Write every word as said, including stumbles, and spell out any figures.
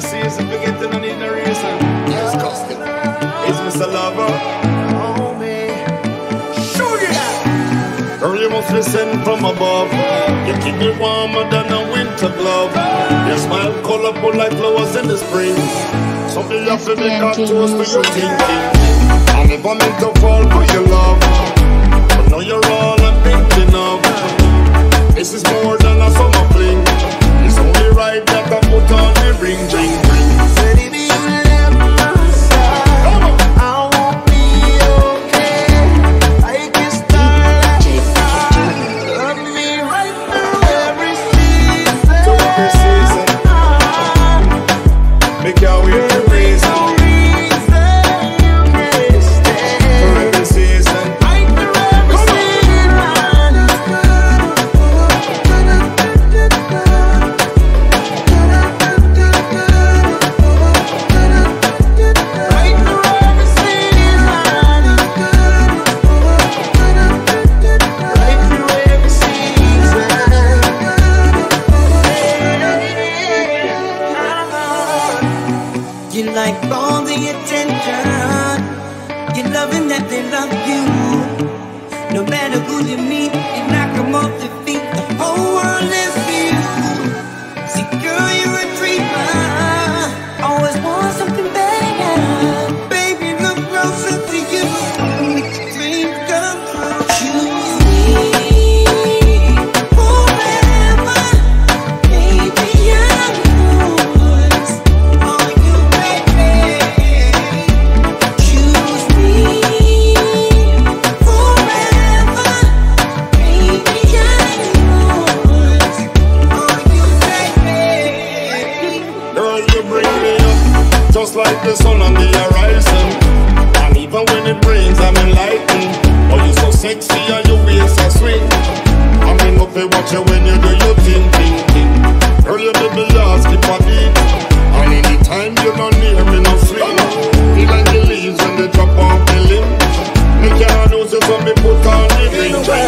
season, forgetting I need no reason. Disgusting. It's Mister Lover. Oh, me. Shoot it! Girl, you must listen from above. You keep me warmer than a winter glove. Your smile colorful like flowers in the spring. Something you have to make a toast to your thinking. I never meant to fall for your love, but now you're all I'm thinking of. This is more than a summer fling. It's only right that I put on the ring, ring, ring. Said if you left my side, I won't be okay. I can start like love me right through every season. To every season. Make your way to reason. You like all the attention. You're loving that they love you. No matter who you meet, you knock them off their feet. The whole world is for you. See, girl, you're a dreamer. Always want something better. Baby, look closer to you. Make your dreams come true. Choose me forever. Baby, I'm yours. Are you ready? Choose me forever. Baby, I'm yours. Are you ready? Girl, you bring me up just like the sun on the horizon. And even when it rains, I'm enlightened. Oh, you so sexy and your waist so swing. I'm in up to watch you when you do your thing, thing, thing. Girl, you make me last, keep a beat. And anytime you're not near me, no swing. Feel like the leaves when they drop off the limb. Make your noses when me put on the ring.